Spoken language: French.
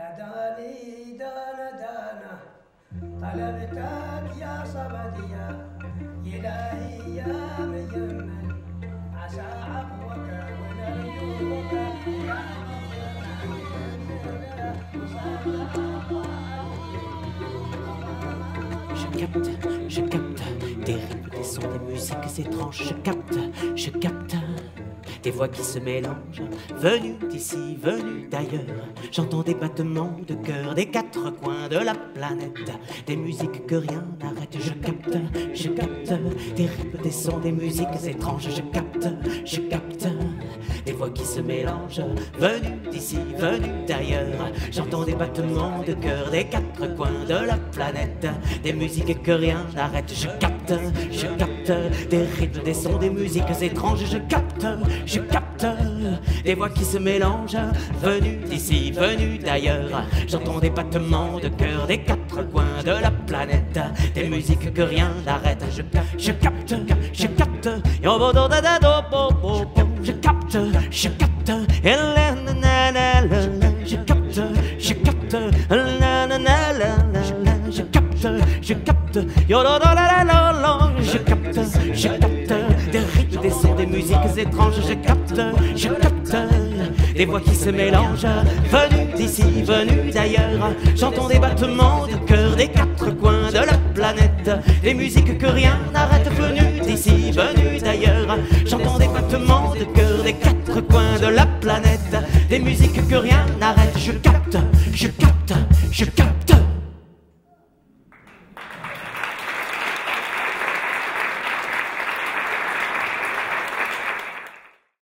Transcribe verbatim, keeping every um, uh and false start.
داني دانا دانا طلبتك يا صمدية إلهي يا ميمن عسى عفوك ونرجوك يا Je capte, je capte des rythmes, des sons, des musiques étranges. Je capte, je capte des voix qui se mélangent, venues d'ici, venues d'ailleurs. J'entends des battements de cœur des quatre coins de la planète, des musiques que rien n'arrête. Je capte, je capte des rythmes, des sons, des musiques étranges. Je capte, je capte des voix qui se mélangent, venues d'ici, venues d'ailleurs. J'entends des battements de cœur des quatre coins de la planète, des musiques que rien n'arrête. Je capte, je capte des rythmes, des sons, des musiques étranges. Je capte, je capte des voix qui se mélangent, venues d'ici, venues d'ailleurs. J'entends des battements de cœur des quatre coins de la planète, des musiques que rien n'arrête. Je capte, je capte, je capte, je capte, je capte, je capte, je capte, je capte, je capte, je capte, je capte des rythmes, des sons, des musiques étranges. Je capte, je capte des voix qui se mélangent, venues d'ici, venues d'ailleurs. J'entends des battements de cœur des quatre coins de la planète, des musiques que rien n'arrête, venues d'ici, venues d'ailleurs. J'entends des battements de cœur des quatre coins de la planète, des musiques que rien n'arrête. Je capte, je capte, je capte